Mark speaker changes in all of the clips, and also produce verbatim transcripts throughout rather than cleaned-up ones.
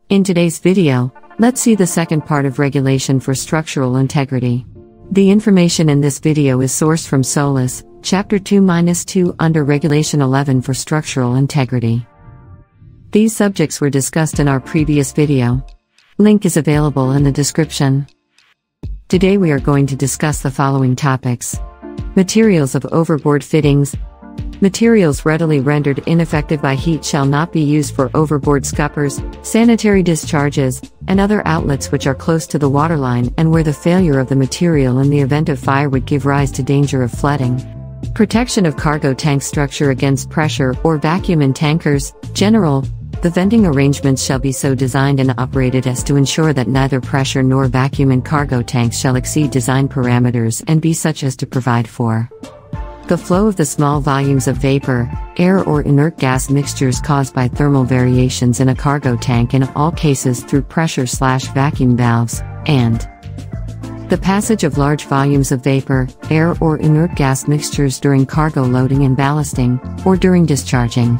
Speaker 1: In today's video, let's see the second part of regulation for structural integrity. The information in this video is sourced from SOLAS, Chapter two dash two under Regulation eleven for structural integrity. These subjects were discussed in our previous video. Link is available in the description. Today we are going to discuss the following topics. Materials of overboard fittings. Materials readily rendered ineffective by heat shall not be used for overboard scuppers, sanitary discharges, and other outlets which are close to the waterline and where the failure of the material in the event of fire would give rise to danger of flooding. Protection of cargo tank structure against pressure or vacuum in tankers. General, the venting arrangements shall be so designed and operated as to ensure that neither pressure nor vacuum in cargo tanks shall exceed design parameters and be such as to provide for the flow of the small volumes of vapor, air or inert gas mixtures caused by thermal variations in a cargo tank in all cases through pressure/vacuum valves, and the passage of large volumes of vapor, air or inert gas mixtures during cargo loading and ballasting, or during discharging.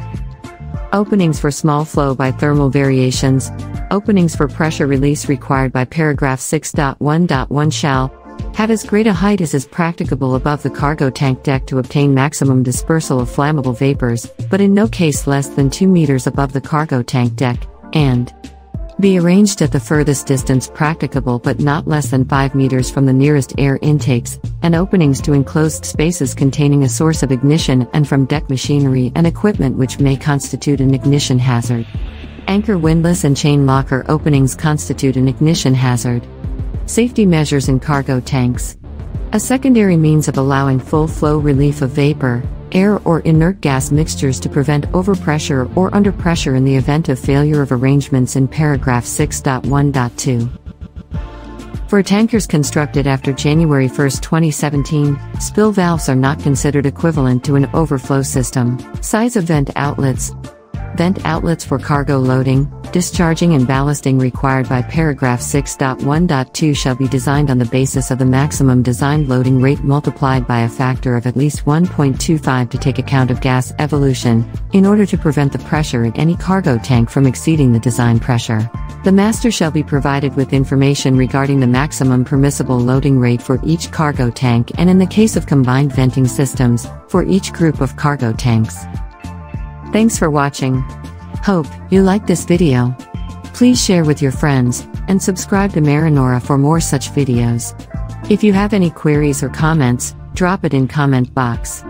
Speaker 1: Openings for small flow by thermal variations. Openings for pressure release required by paragraph six point one point one shall have as great a height as is practicable above the cargo tank deck to obtain maximum dispersal of flammable vapors, but in no case less than two meters above the cargo tank deck, and be arranged at the furthest distance practicable but not less than five meters from the nearest air intakes, and openings to enclosed spaces containing a source of ignition and from deck machinery and equipment which may constitute an ignition hazard. Anchor windlass and chain locker openings constitute an ignition hazard. Safety measures in cargo tanks. A secondary means of allowing full flow relief of vapor, air or inert gas mixtures to prevent overpressure or underpressure in the event of failure of arrangements in paragraph six point one point two. For tankers constructed after January first twenty seventeen, spill valves are not considered equivalent to an overflow system. Size of vent outlets. Vent outlets for cargo loading, discharging and ballasting required by paragraph six point one point two shall be designed on the basis of the maximum designed loading rate multiplied by a factor of at least one point two five to take account of gas evolution, in order to prevent the pressure in any cargo tank from exceeding the design pressure. The master shall be provided with information regarding the maximum permissible loading rate for each cargo tank and in the case of combined venting systems, for each group of cargo tanks. Thanks for watching. Hope you like this video. Please share with your friends, and subscribe to Marinora for more such videos. If you have any queries or comments, drop it in comment box.